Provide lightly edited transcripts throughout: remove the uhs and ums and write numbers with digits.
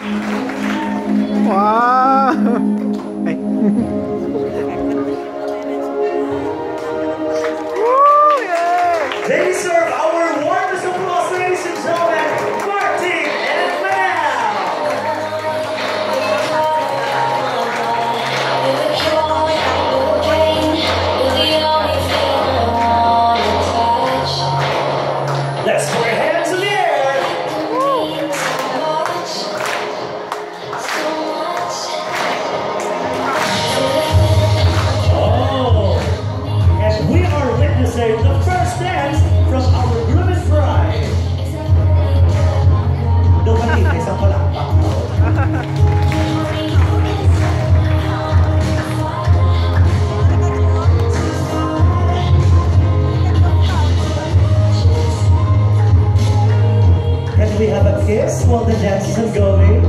Wow! Ay. Woo! Yeah! They deserve our warmest applause, ladies and gentlemen, Martin and Mel! Let's put our hands in the air! Oh, and we are witnessing the first dance from our groom and bride. Nobody is a palakpak. Can we have a kiss while the dance is going?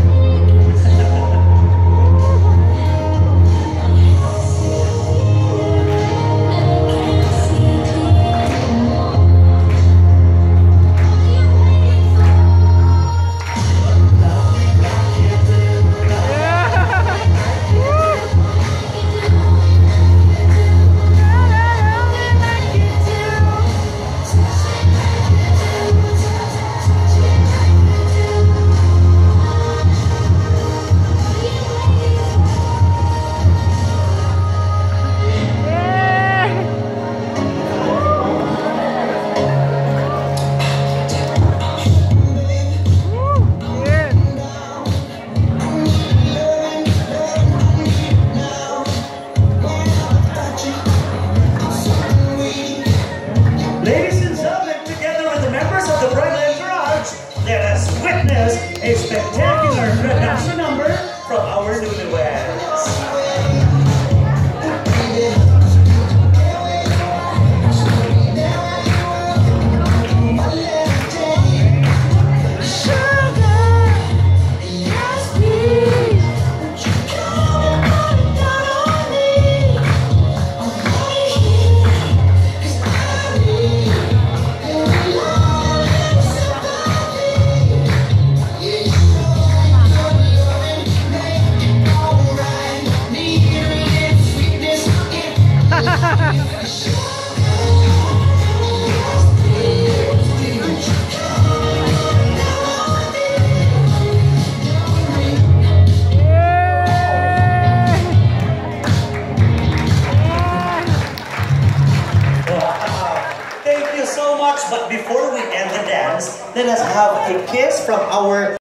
Ladies and gentlemen, together with the members of the bridal entourage, let us witness a spectacular production number from our newlyweds.